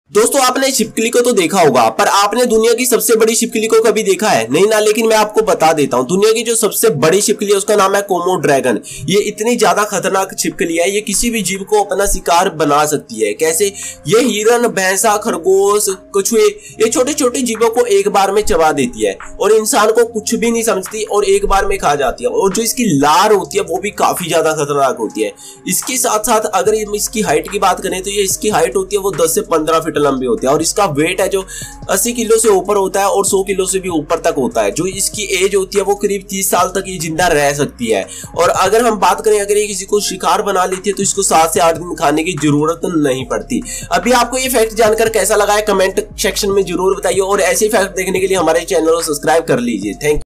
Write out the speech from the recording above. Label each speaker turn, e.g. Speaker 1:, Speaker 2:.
Speaker 1: दोस्तों आपने छिपकली को तो देखा होगा, पर आपने दुनिया की सबसे बड़ी छिपकली को कभी देखा है? नहीं ना, लेकिन मैं आपको बता देता हूं। दुनिया की जो सबसे बड़ी छिपकली है उसका नाम है कोमो ड्रैगन। ये इतनी ज्यादा खतरनाक छिपकली है, ये किसी भी जीव को अपना शिकार बना सकती है। कैसे? ये हिरन, भैंसा, खरगोश, कछुए, ये छोटे छोटे जीवों को एक बार में चबा देती है और इंसान को कुछ भी नहीं समझती और एक बार में खा जाती है। और जो इसकी लार होती है वो भी काफी ज्यादा खतरनाक होती है। इसके साथ साथ अगर इसकी हाइट की बात करें तो ये इसकी हाइट होती है वो 10 से 15 फीट लंबी होती है और इसका वेट है जो 80 किलो से ऊपर होता है और 100 किलो से भी ऊपर तक होता है। जो इसकी एज होती है वो करीब 30 साल तक ये जिंदा रह सकती है। और अगर हम बात करें, अगर ये किसी को शिकार बना लेती है तो इसको 7 से 8 दिन खाने की जरूरत नहीं पड़ती। अभी आपको ये फैक्ट जानकर कैसा लगा है कमेंट सेक्शन में जरूर बताइए और ऐसे फैक्ट देखने के लिए हमारे चैनल को सब्सक्राइब कर लीजिए। Thank you.